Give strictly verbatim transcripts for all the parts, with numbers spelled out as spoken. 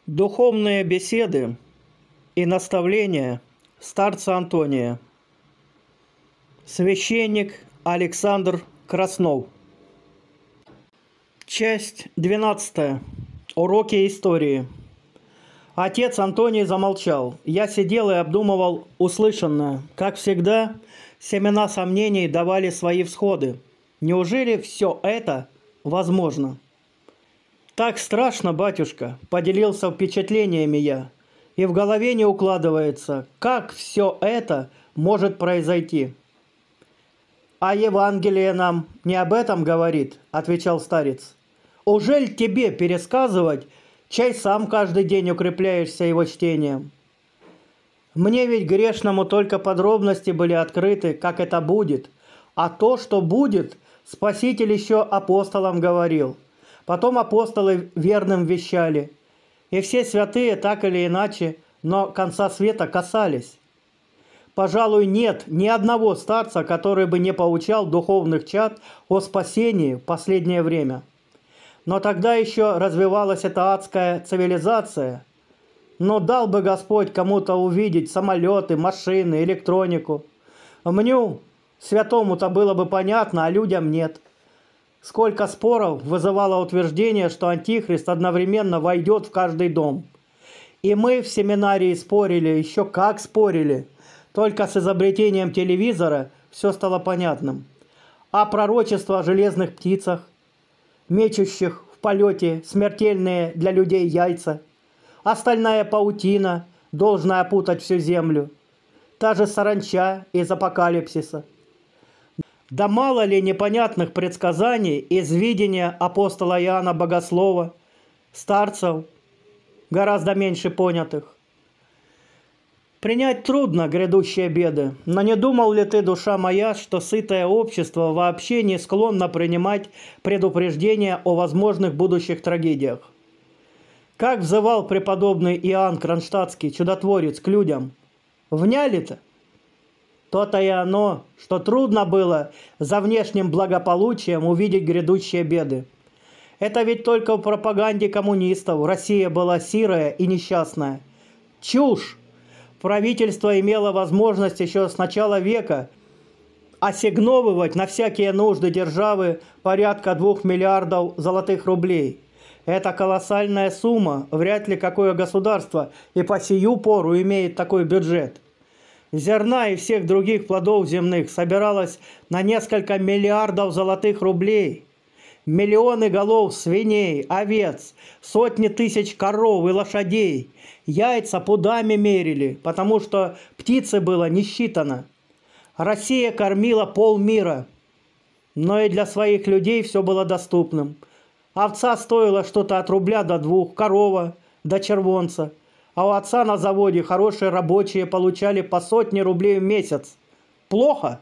Духовные беседы и наставления старца Антония. Священник Александр Краснов. Часть двенадцатая. Уроки истории. Отец Антоний замолчал. Я сидел и обдумывал услышанное. Как всегда, семена сомнений давали свои всходы. Неужели все это возможно? «Так страшно, батюшка», — поделился впечатлениями я, и в голове не укладывается, как все это может произойти. «А Евангелие нам не об этом говорит», — отвечал старец. «Ужель тебе пересказывать, чай сам каждый день укрепляешься его чтением? Мне ведь грешному только подробности были открыты, как это будет, а то, что будет, Спаситель еще апостолам говорил». Потом апостолы верным вещали, и все святые так или иначе, но конца света касались. Пожалуй, нет ни одного старца, который бы не поучал духовных чад о спасении в последнее время. Но тогда еще развивалась эта адская цивилизация. Но дал бы Господь кому-то увидеть самолеты, машины, электронику. Мне, святому-то было бы понятно, а людям нет. Сколько споров вызывало утверждение, что Антихрист одновременно войдет в каждый дом. И мы в семинарии спорили, еще как спорили. Только с изобретением телевизора все стало понятным. А пророчество о железных птицах, мечущих в полете смертельные для людей яйца, остальная паутина, должна опутать всю землю, та же саранча из апокалипсиса. Да мало ли непонятных предсказаний из видения апостола Иоанна Богослова, старцев, гораздо меньше понятых. Принять трудно грядущие беды, но не думал ли ты, душа моя, что сытое общество вообще не склонно принимать предупреждения о возможных будущих трагедиях? Как взывал преподобный Иоанн Кронштадтский, чудотворец, к людям? Вняли-то? То-то и оно, что трудно было за внешним благополучием увидеть грядущие беды. Это ведь только в пропаганде коммунистов Россия была сирая и несчастная. Чушь! Правительство имело возможность еще с начала века ассигновывать на всякие нужды державы порядка двух миллиардов золотых рублей. Это колоссальная сумма, вряд ли какое государство и по сию пору имеет такой бюджет. Зерна и всех других плодов земных собиралось на несколько миллиардов золотых рублей. Миллионы голов свиней, овец, сотни тысяч коров и лошадей. Яйца пудами мерили, потому что птицы было не считано. Россия кормила полмира, но и для своих людей все было доступным. Овца стоила что-то от рубля до двух, корова до червонца. А у отца на заводе хорошие рабочие получали по сотне рублей в месяц. Плохо?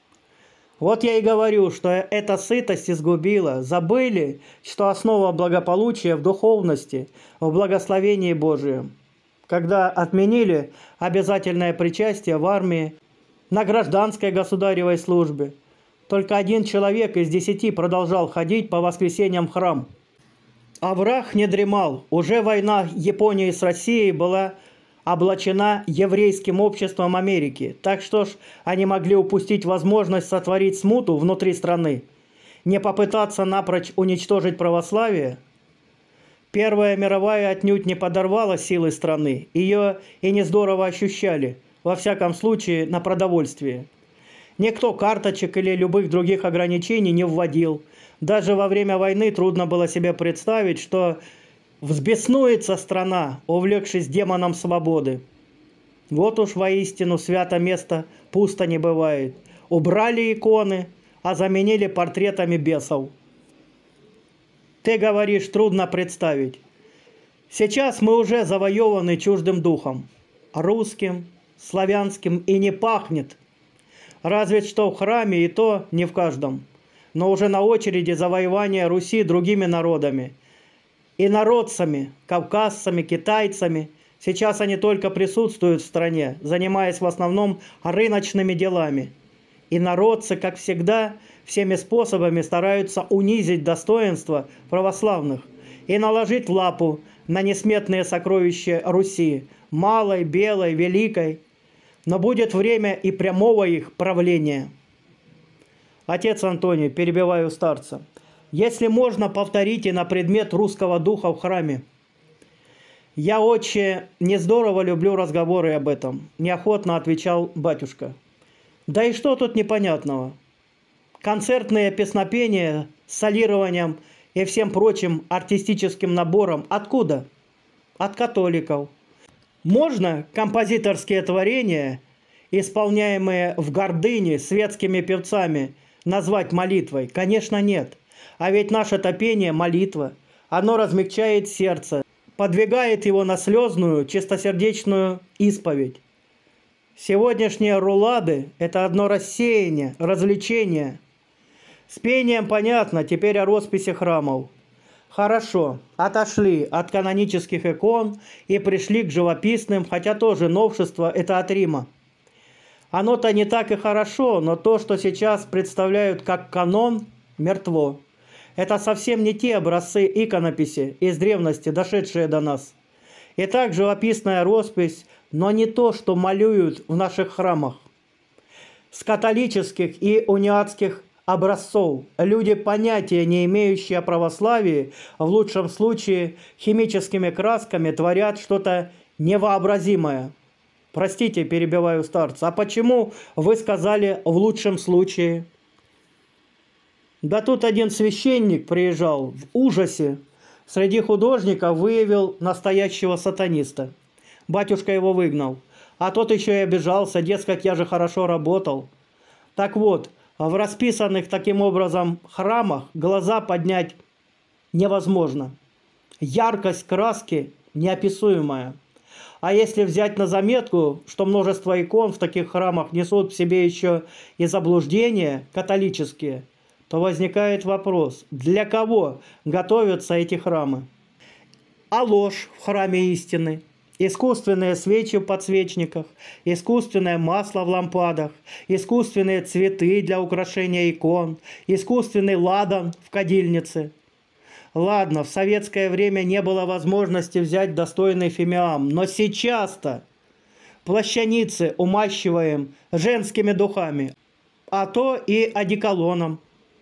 Вот я и говорю, что эта сытость изгубила. Забыли, что основа благополучия в духовности, в благословении Божием. Когда отменили обязательное причастие в армии, на гражданской государевой службе, только один человек из десяти продолжал ходить по воскресеньям в храм. А враг не дремал. Уже война Японии с Россией была облачена еврейским обществом Америки. Так что ж они могли упустить возможность сотворить смуту внутри страны? Не попытаться напрочь уничтожить православие? Первая мировая отнюдь не подорвала силы страны. Ее и не здорово ощущали, во всяком случае на продовольствии. Никто карточек или любых других ограничений не вводил. Даже во время войны трудно было себе представить, что взбеснуется страна, увлекшись демоном свободы. Вот уж воистину свято место пусто не бывает. Убрали иконы, а заменили портретами бесов. Ты говоришь, трудно представить. Сейчас мы уже завоеваны чуждым духом. Русским, славянским и не пахнет. Разве что в храме, и то не в каждом. Но уже на очереди завоевания Руси другими народами. Инородцами, кавказцами, китайцами. Сейчас они только присутствуют в стране, занимаясь в основном рыночными делами. Инородцы, как всегда, всеми способами стараются унизить достоинство православных и наложить лапу на несметные сокровища Руси, малой, белой, великой, но будет время и прямого их правления. Отец Антоний, перебиваю старца, если можно, повторите на предмет русского духа в храме. Я очень не здорово люблю разговоры об этом, неохотно отвечал батюшка. Да и что тут непонятного? Концертные песнопения с солированием и всем прочим артистическим набором откуда? От католиков. Можно композиторские творения, исполняемые в гордыне светскими певцами, назвать молитвой? Конечно, нет. А ведь наше-то пение – молитва. Оно размягчает сердце, подвигает его на слезную, чистосердечную исповедь. Сегодняшние рулады – это одно рассеяние, развлечение. С пением понятно, теперь о росписи храмов. Хорошо, отошли от канонических икон и пришли к живописным, хотя тоже новшество – это от Рима. Оно-то не так и хорошо, но то, что сейчас представляют как канон, мертво. Это совсем не те образцы иконописи из древности, дошедшие до нас. Итак, живописная роспись, но не то, что малюют в наших храмах. С католических и униатских образцов люди, понятия не имеющие о православии, в лучшем случае химическими красками творят что-то невообразимое. Простите, перебиваю старца, а почему вы сказали «в лучшем случае»? Да тут один священник приезжал в ужасе. Среди художников выявил настоящего сатаниста. Батюшка его выгнал. А тот еще и обижался, дескать, я же хорошо работал. Так вот, в расписанных таким образом храмах глаза поднять невозможно. Яркость краски неописуемая. А если взять на заметку, что множество икон в таких храмах несут в себе еще и заблуждения католические, то возникает вопрос, для кого готовятся эти храмы? А ложь в храме истины, искусственные свечи в подсвечниках, искусственное масло в лампадах, искусственные цветы для украшения икон, искусственный ладан в кадильнице. Ладно, в советское время не было возможности взять достойный фимиам, но сейчас-то плащаницы умащиваем женскими духами, а то и одеколоном.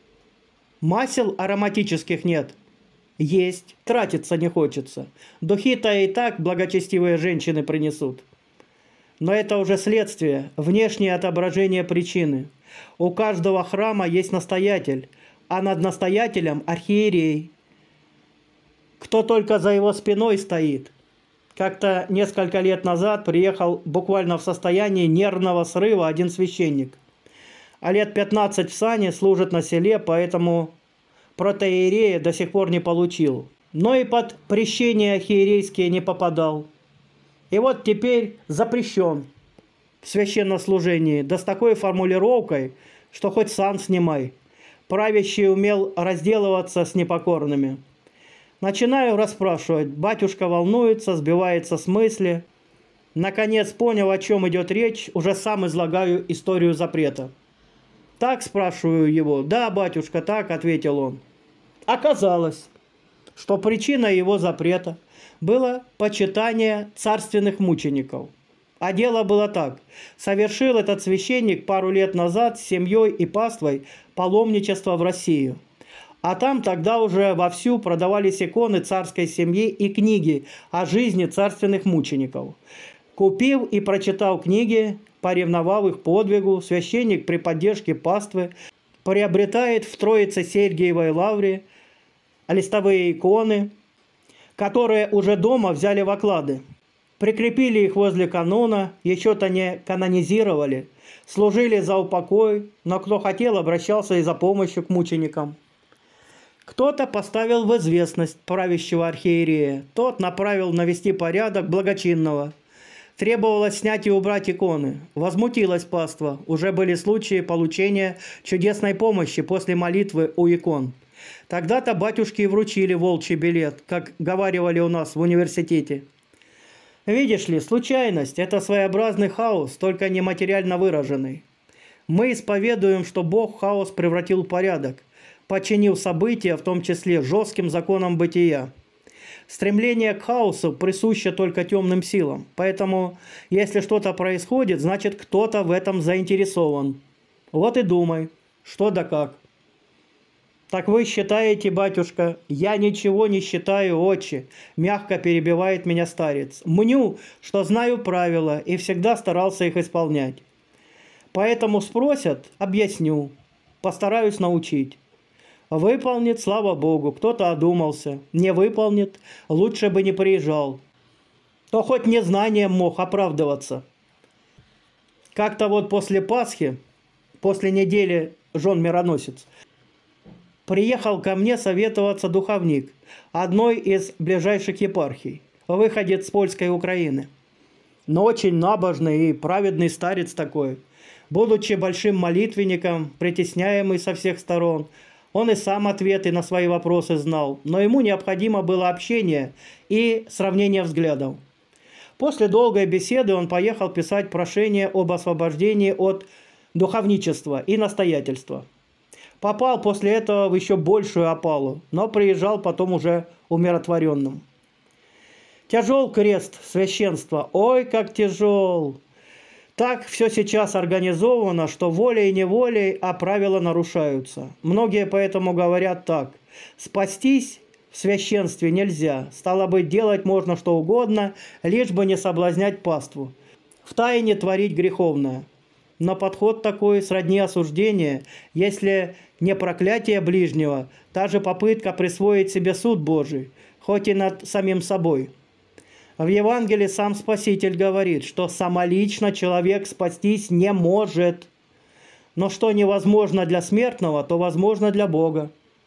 Масел ароматических нет. Есть, тратиться не хочется. Духи-то и так благочестивые женщины принесут. Но это уже следствие, внешнее отображение причины. У каждого храма есть настоятель, а над настоятелем архиерей. Кто только за его спиной стоит. Как-то несколько лет назад приехал буквально в состоянии нервного срыва один священник. А лет пятнадцать в сане служит на селе, поэтому протоиерея до сих пор не получил. Но и под прещение архиерейские не попадал. И вот теперь запрещен в священнослужении, да с такой формулировкой, что хоть сан снимай. Правящий умел разделываться с непокорными. Начинаю расспрашивать, батюшка волнуется, сбивается с мысли. Наконец понял, о чем идет речь, уже сам излагаю историю запрета. Так, спрашиваю его. Да, батюшка, так, ответил он. Оказалось, что причиной его запрета было почитание царственных мучеников. А дело было так. Совершил этот священник пару лет назад с семьей и паствой паломничество в Россию. А там тогда уже вовсю продавались иконы царской семьи и книги о жизни царственных мучеников. Купив и прочитав книги, поревновав их подвигу, священник при поддержке паствы приобретает в Троице-Сергиевой лавре листовые иконы, которые уже дома взяли в оклады. Прикрепили их возле канона, еще-то не канонизировали, служили за упокой, но кто хотел, обращался и за помощью к мученикам. Кто-то поставил в известность правящего архиерея, тот направил навести порядок благочинного. Требовалось снять и убрать иконы. Возмутилась паства. Уже были случаи получения чудесной помощи после молитвы у икон. Тогда-то батюшки и вручили волчий билет, как говаривали у нас в университете. Видишь ли, случайность – это своеобразный хаос, только нематериально выраженный. Мы исповедуем, что Бог хаос превратил в порядок, подчинил события, в том числе жестким законам бытия. Стремление к хаосу присуще только темным силам. Поэтому, если что-то происходит, значит, кто-то в этом заинтересован. Вот и думай, что да как. «Так вы считаете, батюшка?» «Я ничего не считаю, отче», – мягко перебивает меня старец. «Мню, что знаю правила и всегда старался их исполнять. Поэтому спросят – объясню, постараюсь научить. Выполнит, слава Богу, кто-то одумался. Не выполнит, лучше бы не приезжал. То хоть незнанием мог оправдываться». Как-то вот после Пасхи, после недели жен-мироносец, приехал ко мне советоваться духовник одной из ближайших епархий, выходец с польской Украины. Но очень набожный и праведный старец такой. Будучи большим молитвенником, притесняемый со всех сторон, он и сам ответы на свои вопросы знал, но ему необходимо было общение и сравнение взглядов. После долгой беседы он поехал писать прошение об освобождении от духовничества и настоятельства. Попал после этого в еще большую опалу, но приезжал потом уже умиротворенным. Тяжел крест священства, ой, как тяжел! Так все сейчас организовано, что волей и неволей, а правила нарушаются. Многие поэтому говорят так: спастись в священстве нельзя, стало быть, делать можно что угодно, лишь бы не соблазнять паству, втайне творить греховное. Но подход такой сродни осуждения, если не проклятие ближнего, та же попытка присвоить себе суд Божий, хоть и над самим собой. В Евангелии сам Спаситель говорит, что самолично человек спастись не может. Но что невозможно для смертного, то возможно для Бога.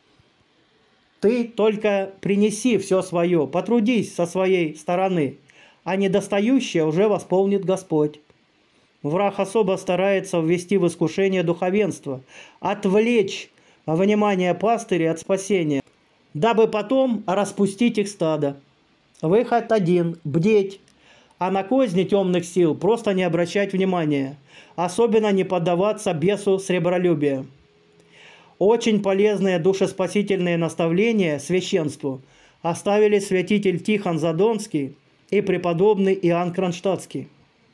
Ты только принеси все свое, потрудись со своей стороны, а недостающее уже восполнит Господь. Враг особо старается ввести в искушение духовенство, отвлечь внимание пастыря от спасения, дабы потом распустить их стадо. Выход один – бдеть, а на козни темных сил просто не обращать внимания, особенно не поддаваться бесу сребролюбия. Очень полезные душеспасительные наставления священству оставили святитель Тихон Задонский и преподобный Иоанн Кронштадтский.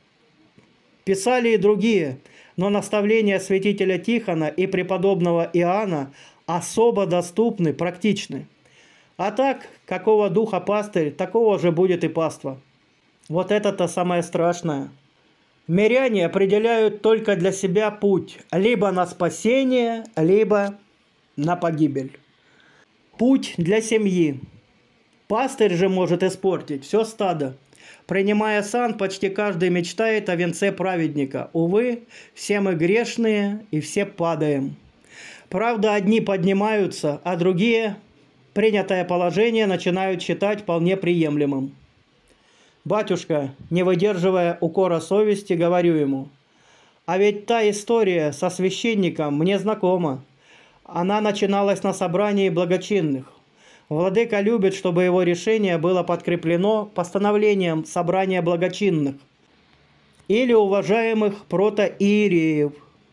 Писали и другие, но наставления святителя Тихона и преподобного Иоанна особо доступны, практичны. А так, какого духа пастырь, такого же будет и паства. Вот это-то самое страшное. Миряне определяют только для себя путь, либо на спасение, либо на погибель. Путь для семьи. Пастырь же может испортить все стадо. Принимая сан, почти каждый мечтает о венце праведника. Увы, все мы грешные и все падаем. Правда, одни поднимаются, а другие принятое положение начинают считать вполне приемлемым. Батюшка, не выдерживая укора совести, говорю ему: а ведь та история со священником мне знакома. Она начиналась на собрании благочинных. Владыка любит, чтобы его решение было подкреплено постановлением собрания благочинных или уважаемых протоиереев.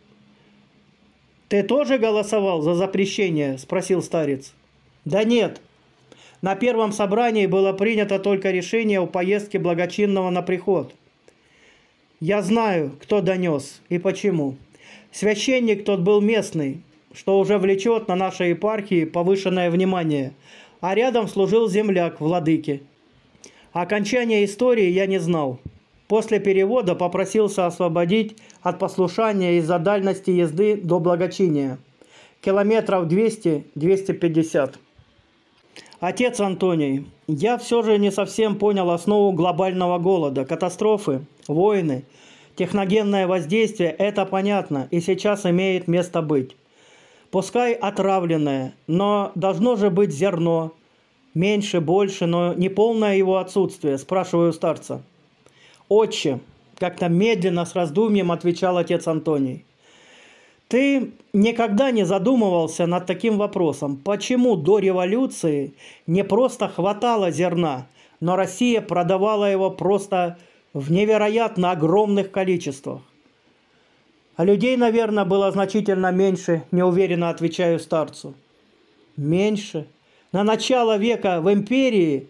«Ты тоже голосовал за запрещение?» – спросил старец. «Да нет. На первом собрании было принято только решение о поездке благочинного на приход. Я знаю, кто донес и почему. Священник тот был местный, что уже влечет на нашей епархии повышенное внимание, а рядом служил земляк владыки. Окончания истории я не знал. После перевода попросился освободить от послушания из-за дальности езды до благочиния. Километров двести — двести пятьдесят. Отец Антоний, я все же не совсем понял основу глобального голода, катастрофы, войны. Техногенное воздействие – это понятно и сейчас имеет место быть. Пускай отравленное, но должно же быть зерно. Меньше, больше, но не полное его отсутствие, спрашиваю старца. «Отче», – как-то медленно с раздумьем отвечал отец Антоний, «ты никогда не задумывался над таким вопросом, почему до революции не просто хватало зерна, но Россия продавала его просто в невероятно огромных количествах?» А людей, наверное, было значительно меньше, неуверенно отвечаю старцу. Меньше? На начало века в империи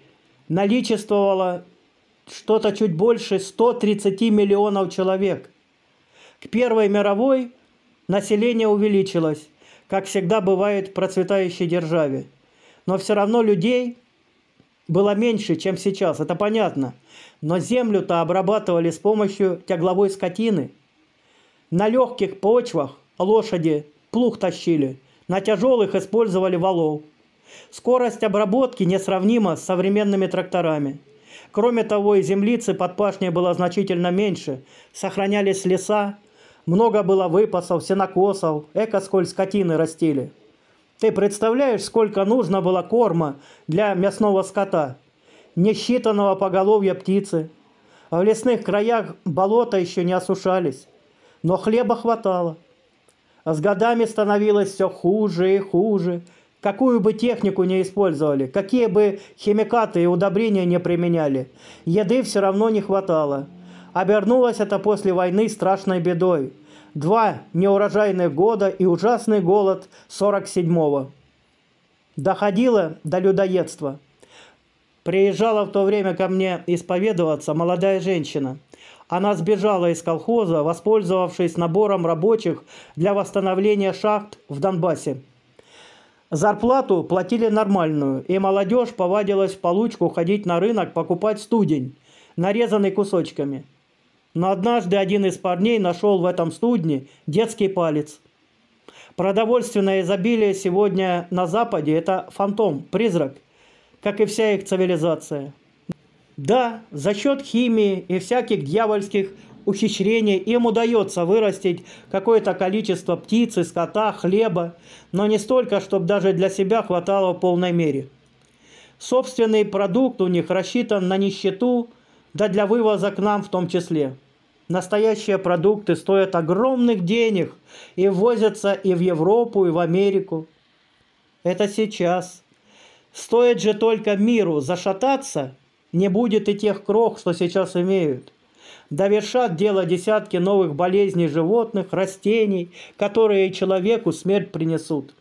наличествовало что-то чуть больше ста тридцати миллионов человек. К Первой мировой население увеличилось, как всегда бывает в процветающей державе. Но все равно людей было меньше, чем сейчас, это понятно. Но землю-то обрабатывали с помощью тягловой скотины. На легких почвах лошади плуг тащили, на тяжелых использовали валов. Скорость обработки несравнима с современными тракторами. Кроме того, и землицы под пашней было значительно меньше, сохранялись леса, много было выпасов, сенокосов, эко сколь скотины растили. Ты представляешь, сколько нужно было корма для мясного скота, несчитанного поголовья птицы. В лесных краях болота еще не осушались, но хлеба хватало. А с годами становилось все хуже и хуже. Какую бы технику ни использовали, какие бы химикаты и удобрения не применяли, еды все равно не хватало. Обернулось это после войны страшной бедой. Два неурожайных года и ужасный голод сорок седьмого. Доходило до людоедства. Приезжала в то время ко мне исповедоваться молодая женщина. Она сбежала из колхоза, воспользовавшись набором рабочих для восстановления шахт в Донбассе. Зарплату платили нормальную, и молодежь повадилась в получку ходить на рынок покупать студень, нарезанный кусочками. Но однажды один из парней нашел в этом студне детский палец. Продовольственное изобилие сегодня на Западе – это фантом, призрак, как и вся их цивилизация. Да, за счет химии и всяких дьявольских ухищрений им удается вырастить какое-то количество птицы, скота, хлеба, но не столько, чтобы даже для себя хватало в полной мере. Собственный продукт у них рассчитан на нищету, да для вывоза к нам в том числе. Настоящие продукты стоят огромных денег и ввозятся и в Европу, и в Америку. Это сейчас. Стоит же только миру зашататься, не будет и тех крох, что сейчас имеют. Довершат дело десятки новых болезней животных, растений, которые и человеку смерть принесут.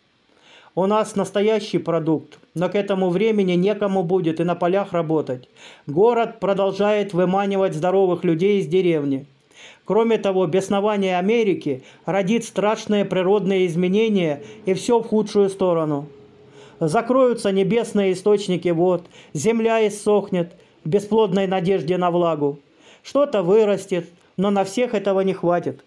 У нас настоящий продукт, но к этому времени некому будет и на полях работать. Город продолжает выманивать здоровых людей из деревни. Кроме того, беснование Америки родит страшные природные изменения и все в худшую сторону. Закроются небесные источники вод, земля иссохнет в бесплодной надежде на влагу. Что-то вырастет, но на всех этого не хватит.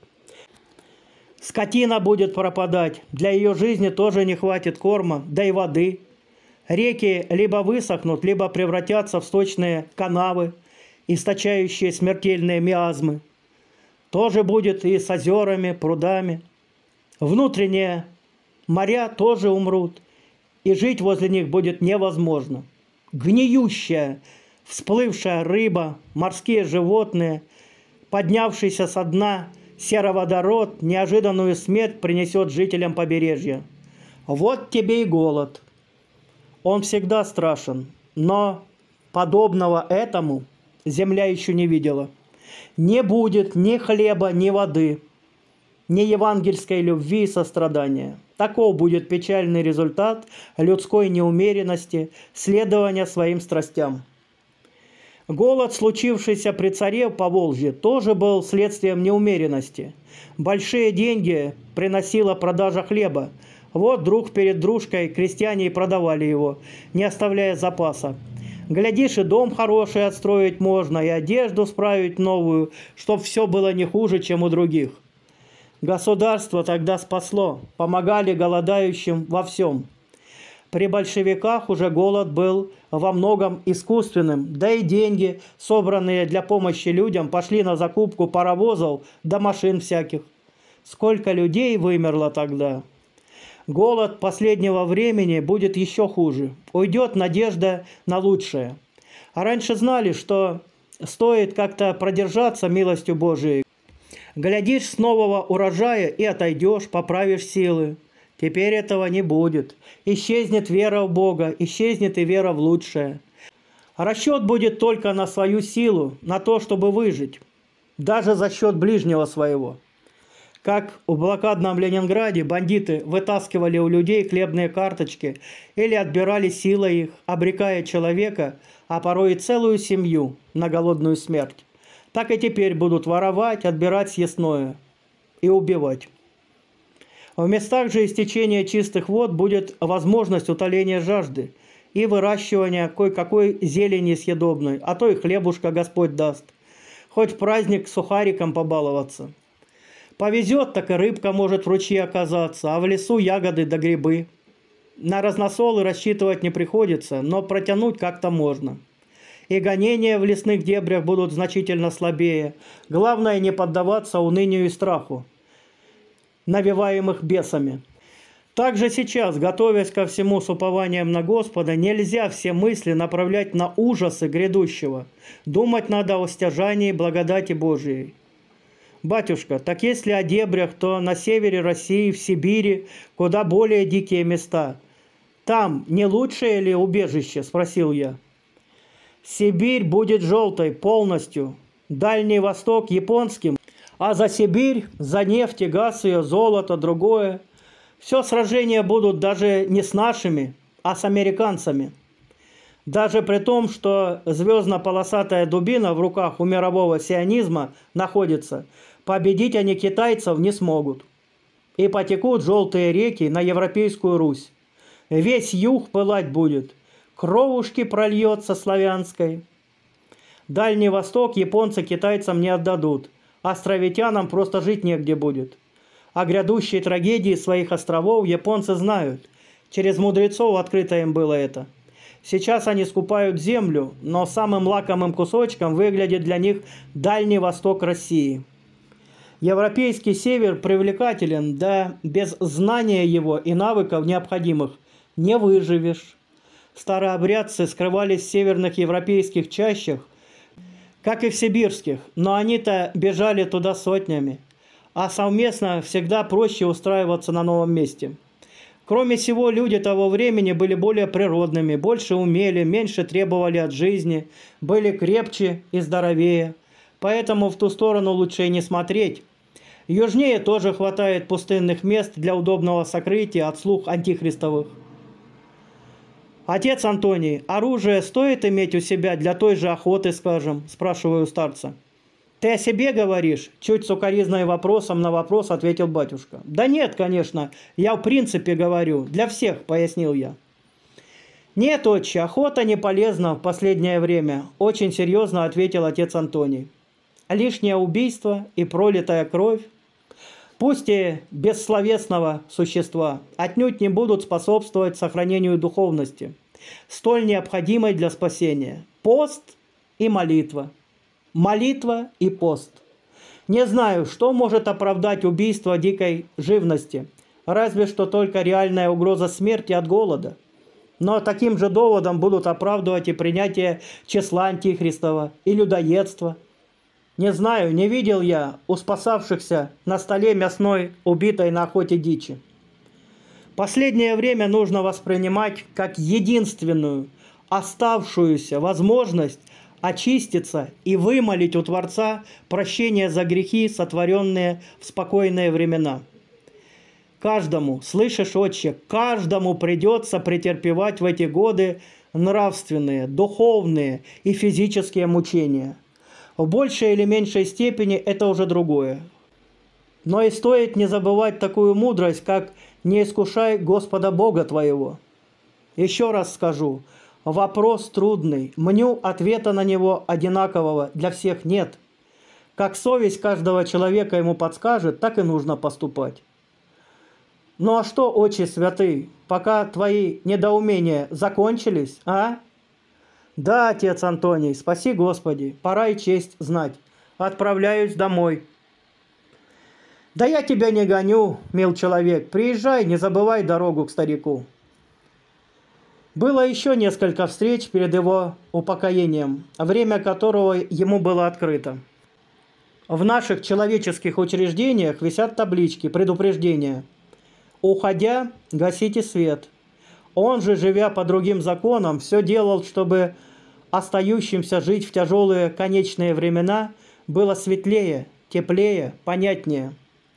Скотина будет пропадать, для ее жизни тоже не хватит корма, да и воды. Реки либо высохнут, либо превратятся в сточные канавы, источающие смертельные миазмы. Тоже будет и с озерами, прудами. Внутренние моря тоже умрут, и жить возле них будет невозможно. Гниющая, всплывшая рыба, морские животные, поднявшийся со дна сероводород неожиданную смерть принесет жителям побережья. Вот тебе и голод. Он всегда страшен, но подобного этому земля еще не видела. Не будет ни хлеба, ни воды, ни евангельской любви и сострадания. Таков будет печальный результат людской неумеренности, следования своим страстям. Голод, случившийся при царе в Поволжье, тоже был следствием неумеренности. Большие деньги приносила продажа хлеба. Вот друг перед дружкой крестьяне и продавали его, не оставляя запаса. Глядишь, и дом хороший отстроить можно, и одежду справить новую, чтоб все было не хуже, чем у других. Государство тогда спасло, помогали голодающим во всем. При большевиках уже голод был во многом искусственным, да и деньги, собранные для помощи людям, пошли на закупку паровозов да машин всяких. Сколько людей вымерло тогда! Голод последнего времени будет еще хуже. Уйдет надежда на лучшее. А раньше знали, что стоит как-то продержаться милостью Божией. Глядишь с нового урожая и отойдешь, поправишь силы. Теперь этого не будет. Исчезнет вера в Бога, исчезнет и вера в лучшее. Расчет будет только на свою силу, на то, чтобы выжить, даже за счет ближнего своего. Как в блокадном Ленинграде бандиты вытаскивали у людей хлебные карточки или отбирали силой их, обрекая человека, а порой и целую семью, на голодную смерть. Так и теперь будут воровать, отбирать съестное и убивать. В местах же истечения чистых вод будет возможность утоления жажды и выращивания кое-какой зелени съедобной, а то и хлебушка Господь даст. Хоть в праздник сухариком побаловаться. Повезет, так и рыбка может в ручье оказаться, а в лесу ягоды да грибы. На разносолы рассчитывать не приходится, но протянуть как-то можно. И гонения в лесных дебрях будут значительно слабее. Главное не поддаваться унынию и страху, навеваемых бесами. Также сейчас, готовясь ко всему с упованием на Господа, нельзя все мысли направлять на ужасы грядущего. Думать надо о стяжании благодати Божией. «Батюшка, так если о дебрях, то на севере России, в Сибири, куда более дикие места. Там не лучшее ли убежище?» – спросил я. «Сибирь будет желтой полностью, Дальний Восток – японским, а за Сибирь, за нефть и газ ее, золото, другое. Все сражения будут даже не с нашими, а с американцами. Даже при том, что звездно-полосатая дубина в руках у мирового сионизма находится, победить они китайцев не смогут. И потекут желтые реки на Европейскую Русь. Весь юг пылать будет, кровушки прольется славянской. Дальний Восток японцы китайцам не отдадут, островитянам просто жить негде будет. О грядущей трагедии своих островов японцы знают. Через мудрецов открыто им было это. Сейчас они скупают землю, но самым лакомым кусочком выглядит для них Дальний Восток России. Европейский север привлекателен, да без знания его и навыков необходимых не выживешь. Старообрядцы скрывались в северных европейских чащах, как и в сибирских, но они-то бежали туда сотнями, а совместно всегда проще устраиваться на новом месте. Кроме всего, люди того времени были более природными, больше умели, меньше требовали от жизни, были крепче и здоровее. Поэтому в ту сторону лучше и не смотреть. Южнее тоже хватает пустынных мест для удобного сокрытия от слух антихристовых. «Отец Антоний, оружие стоит иметь у себя для той же охоты, скажем?» – спрашиваю у старца. «Ты о себе говоришь?» – чуть сукоризной вопросом на вопрос ответил батюшка. «Да нет, конечно, я в принципе говорю, для всех», – пояснил я. «Нет, отче, охота не полезна в последнее время», – очень серьезно ответил отец Антоний. «Лишнее убийство и пролитая кровь, пусть и бессловесного существа, отнюдь не будут способствовать сохранению духовности, столь необходимой для спасения. Пост и молитва. Молитва и пост. Не знаю, что может оправдать убийство дикой живности, разве что только реальная угроза смерти от голода. Но таким же доводом будут оправдывать и принятие числа антихристова, и людоедство. Не знаю, не видел я у спасавшихся на столе мясной, убитой на охоте дичи. Последнее время нужно воспринимать как единственную, оставшуюся возможность очиститься и вымолить у Творца прощение за грехи, сотворенные в спокойные времена. Каждому, слышишь, отче, каждому придется претерпевать в эти годы нравственные, духовные и физические мучения. В большей или меньшей степени это уже другое. Но и стоит не забывать такую мудрость, как «не искушай Господа Бога твоего». Еще раз скажу, вопрос трудный, мню ответа на него одинакового для всех нет. Как совесть каждого человека ему подскажет, так и нужно поступать. Ну а что, отче святый, пока твои недоумения закончились, а? Да, отец Антоний, спаси Господи, пора и честь знать. Отправляюсь домой. Да я тебя не гоню, мил человек, приезжай, не забывай дорогу к старику. Было еще несколько встреч перед его упокоением, время которого ему было открыто. В наших человеческих учреждениях висят таблички, предупреждения. Уходя, гасите свет. Он же, живя по другим законам, все делал, чтобы остающимся жить в тяжелые конечные времена было светлее, теплее, понятнее.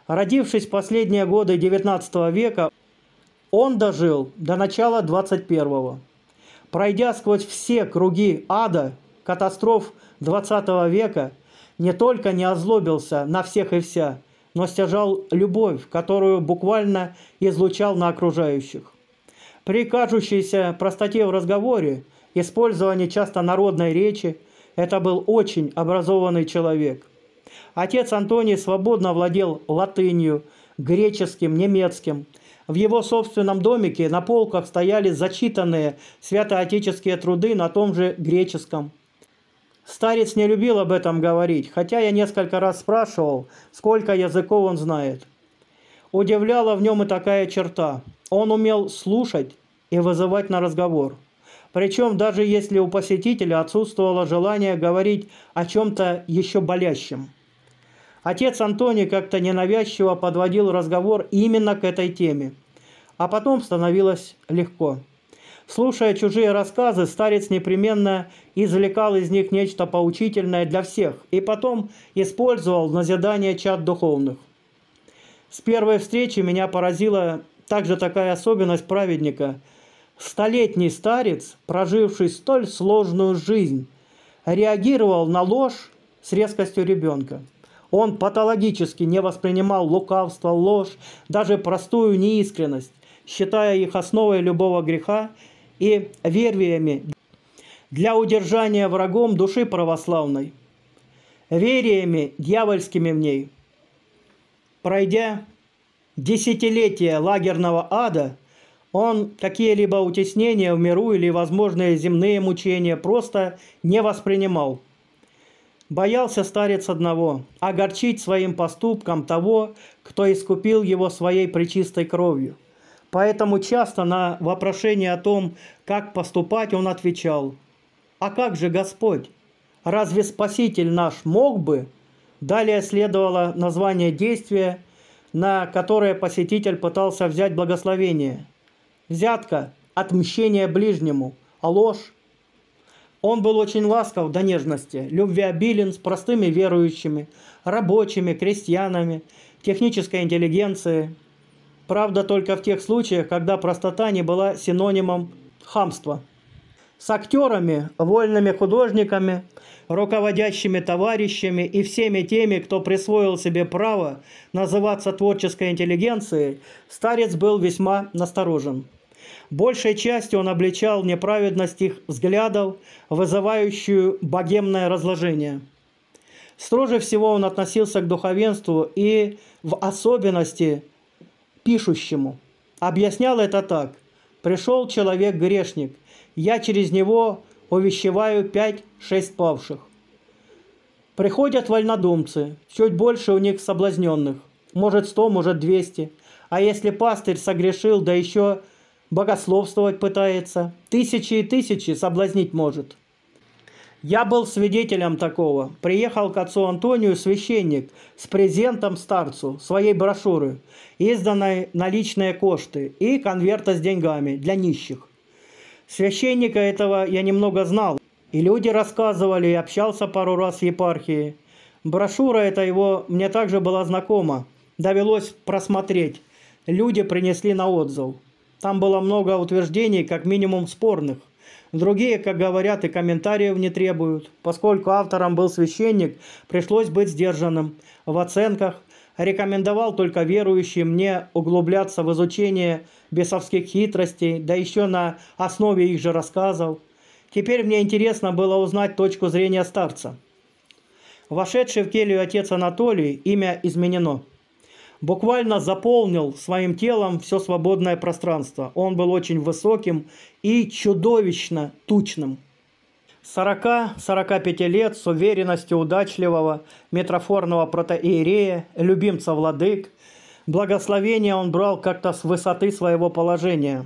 Родившись в последние годы девятнадцатого века, он дожил до начала двадцать первого. Пройдя сквозь все круги ада, катастроф двадцатого века, не только не озлобился на всех и вся, но стяжал любовь, которую буквально излучал на окружающих. При кажущейся простоте в разговоре, использовании часто народной речи, это был очень образованный человек. Отец Антоний свободно владел латынью, греческим, немецким. В его собственном домике на полках стояли зачитанные святоотеческие труды на том же греческом. Старец не любил об этом говорить, хотя я несколько раз спрашивал, сколько языков он знает. Удивляла в нем и такая черта. Он умел слушать и вызывать на разговор. Причем даже если у посетителя отсутствовало желание говорить о чем-то еще болящем. Отец Антоний как-то ненавязчиво подводил разговор именно к этой теме. А потом становилось легко. Слушая чужие рассказы, старец непременно извлекал из них нечто поучительное для всех и потом использовал в назидание чад духовных. С первой встречи меня поразила также такая особенность праведника. Столетний старец, проживший столь сложную жизнь, реагировал на ложь с резкостью ребенка. Он патологически не воспринимал лукавство, ложь, даже простую неискренность, считая их основой любого греха и вервиями для удержания врагом души православной, вериями дьявольскими в ней. Пройдя десятилетия лагерного ада, он какие-либо утеснения в миру или возможные земные мучения просто не воспринимал. Боялся старец одного – огорчить своим поступком того, кто искупил его своей пречистой кровью. Поэтому часто на вопрошение о том, как поступать, он отвечал: «А как же Господь? Разве Спаситель наш мог бы?» Далее следовало название действия, на которое посетитель пытался взять благословение. Взятка, отмщение ближнему, а ложь. Он был очень ласков до нежности, любвеобилен с простыми верующими, рабочими, крестьянами, технической интеллигенцией. Правда, только в тех случаях, когда простота не была синонимом хамства. С актерами, вольными художниками, руководящими товарищами и всеми теми, кто присвоил себе право называться творческой интеллигенцией, старец был весьма насторожен. Большей частью он обличал неправедность их взглядов, вызывающую богемное разложение. Строже всего он относился к духовенству и, в особенности, пишущему. Объяснял это так: «Пришел человек-грешник, я через него увещеваю пять-шесть павших. Приходят вольнодумцы, чуть больше у них соблазненных, может сто, может двести, а если пастырь согрешил, да еще богословствовать пытается, тысячи и тысячи соблазнить может». Я был свидетелем такого. Приехал к отцу Антонию священник с презентом старцу своей брошюры, изданной на личные кошты, и конверта с деньгами для нищих. Священника этого я немного знал, и люди рассказывали, и общался пару раз в епархии. Брошюра эта его мне также была знакома, довелось просмотреть. Люди принесли на отзыв. Там было много утверждений, как минимум спорных. Другие, как говорят, и комментариев не требуют. Поскольку автором был священник, пришлось быть сдержанным в оценках. Рекомендовал только верующим не углубляться в изучение бесовских хитростей, да еще на основе их же рассказов. Теперь мне интересно было узнать точку зрения старца. Вошедший в келью отец Анатолий, имя изменено, буквально заполнил своим телом все свободное пространство. Он был очень высоким и чудовищно тучным. сорока-сорока пяти лет, с уверенностью удачливого митрофорного протоиерея, любимца владык, благословение он брал как-то с высоты своего положения.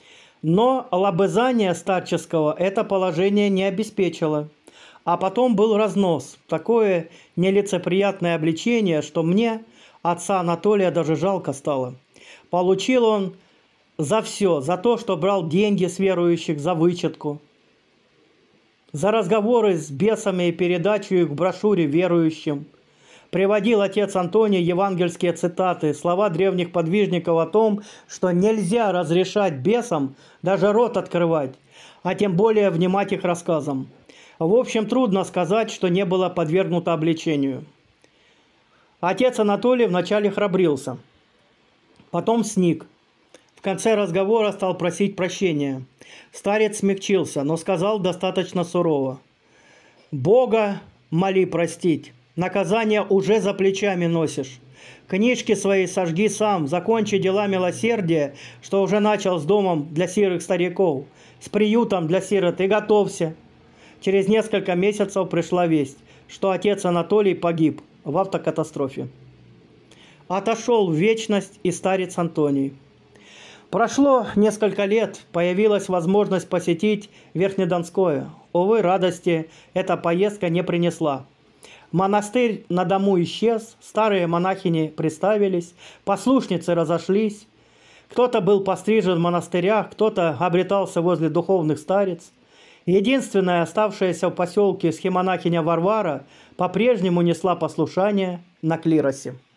Но лобызание старческого это положение не обеспечило. А потом был разнос, такое нелицеприятное обличение, что мне, отца Анатолия, даже жалко стало. Получил он за все, за то, что брал деньги с верующих, за вычетку, за разговоры с бесами и передачу их в брошюре верующим. приводил отец Антоний евангельские цитаты, слова древних подвижников о том, что нельзя разрешать бесам даже рот открывать, а тем более внимать их рассказам. В общем, трудно сказать, что не было подвергнуто обличению. Отец Анатолий вначале храбрился, потом сник. В конце разговора стал просить прощения. Старец смягчился, но сказал достаточно сурово: «Бога моли простить, наказание уже за плечами носишь. Книжки свои сожги сам, закончи дела милосердия, что уже начал с домом для сирых стариков, с приютом для сирот, и готовься». Через несколько месяцев пришла весть, что отец Анатолий погиб в автокатастрофе. Отошел в вечность и старец Антоний. Прошло несколько лет, появилась возможность посетить Верхнедонское. Увы, радости эта поездка не принесла. Монастырь на дому исчез, старые монахини приставились, послушницы разошлись. Кто-то был пострижен в монастырях, кто-то обретался возле духовных старец. Единственная оставшаяся в поселке схемонахиня Варвара по-прежнему несла послушание на клиросе.